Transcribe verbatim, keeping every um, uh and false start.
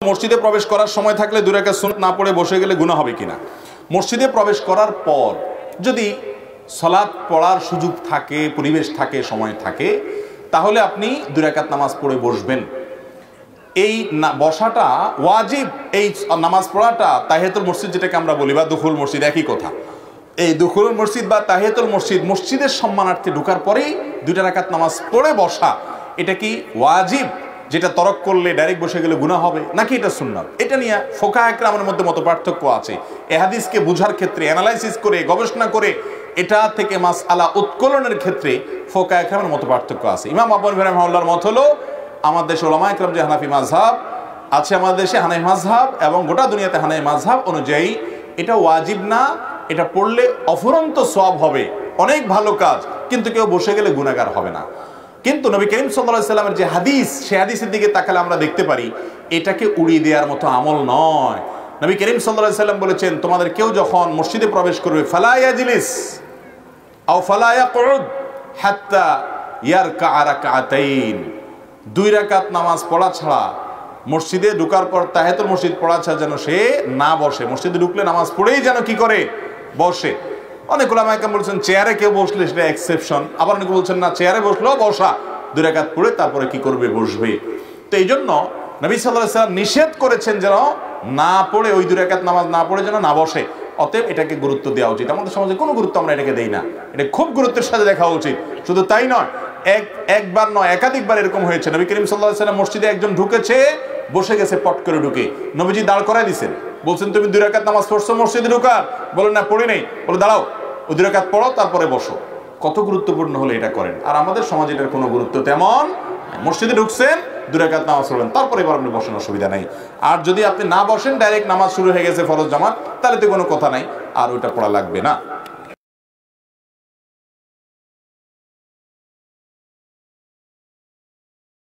মসজিদে প্রবেশ করার সময় থাকলে দুই রাকাত সুন্নাত না পড়ে বসে গেলে গুনাহ হবে কিনা? মসজিদে প্রবেশ করার পর যদি সালাত পড়ার সুযোগ থাকে, পরিবেশ থাকে, সময় থাকে, তাহলে আপনি দুই রাকাত নামাজ পড়ে বসবেন। এই বসাটা ওয়াজিব। এই নামাজ পড়াটা তাহিয়াতুল মসজিদ যেটাকে আমরা বলি, বা দুখুল মসজিদ, একই কথা। এই দুখুল মসজিদ বা তাহিয়াতুল মসজিদ, মসজিদের সম্মানার্থে ঢোকার পরেই দুইটা রাকাত নামাজ পড়ে বসা, এটা কি ওয়াজিব, যেটা তরক করলে ডাইরেক্ট বসে গেলে গুনাহ হবে, নাকি এটা সুন্নাত? এটা নিয়ে ফোকাহ ইকরামের মধ্যে মত পার্থক্য আছে। এই হাদিসকে বুঝার ক্ষেত্রে অ্যানালাইসিস করে, গবেষণা করে, এটা থেকে মাসআলা উত্তোলনের ক্ষেত্রে ফোকাহ ইকরামের মত পার্থক্য আছে। ইমাম আবু হানিফা রাহিমাহুল্লাহর মত হলো, আমাদের দেশে উলামা ইকরাম যে হানাফি মাযহাব আছে, আমাদের দেশে হানাফি মাযহাব এবং গোটা দুনিয়াতে হানাফি মাযহাব অনুযায়ী এটা ওয়াজিব না। এটা পড়লে অফুরন্ত সওয়াব হবে, অনেক ভালো কাজ, কিন্তু কেউ বসে গেলে গুনাহগার হবে না। কিন্তু নবী করিম সাল্লাল্লাহু আলাইহি সাল্লামের যে হাদিস, সেই হাদিসের দিকে তাকালে আমরা দেখতে পারি এটাকে উড়িয়ে দেওয়ার মতো আমল নয়। নবী করিম সাল্লাল্লাহু আলাইহি সাল্লাম বলেছেন, তোমাদের কেউ যখন মসজিদে প্রবেশ করবে, ফালা ইয়াজলিস আও ফালা ইয়াকউদ হাত্তা ইয়ারকা রাকাতাইন, দুই রাকাত নামাজ পড়া ছাড়া, মসজিদে ঢোকার পর তাহিয়াতুল মসজিদ পড়া ছাড়া যেন সে না বসে। মসজিদে ঢুকলে নামাজ পড়েই যেন কি করে? বসে। অনেক উলামা ইকরাম বলছেন চেয়ারে কেউ বসলে সেটা এক্সেপশন, আবার অনেকে বলছেন না, চেয়ারে বসলেও বসা, দুই রাকাত পড়ে তারপরে কি করবে? বসবে। তো এই জন্য নবী সাল্লাল্লাহু আলাইহি সাল্লাম নিষেধ করেছেন যেন না পড়ে, ওই দুই রাকাত নামাজ না পড়ে যেন না বসে। অতএব এটাকে গুরুত্ব দেওয়া উচিত। আমাদের সমাজে কোনো গুরুত্ব আমরা এটাকে দেই না, এটা খুব গুরুত্বের সাথে দেখা উচিত। শুধু তাই নয়, এক একবার নয় একাধিকবার এরকম হয়েছে। নবী করিম সাল্লাল্লাহু আলাইহি সাল্লাম মসজিদে একজন ঢুকেছে, বসে গেছে, পট করে ঢুকে নবীজি দাঁড় করায় দিয়েছেন, বলছেন তুমি দুই রাকাত নামাজ পড়ছো মসজিদে ঢুকার? বলেন না, পড়ি নেই। বলে দাঁড়াও, ওই দুই রাকাত পড়ো, তারপরে বসো। কত গুরুত্বপূর্ণ হলে এটা করেন। আর আমাদের সমাজে এটার কোনো গুরুত্ব তেমন, মসজিদে ঢুকছেন, দুই রাকাত নামাজ পড়বেন, তারপরে এবার আপনি বসেন, অসুবিধা নেই। আর যদি আপনি না বসেন, ডাইরেক্ট নামাজ শুরু হয়ে গেছে ফরজ জামাত, তাহলে তো কোনো কথা নাই, আর ওইটা পড়া লাগবে না।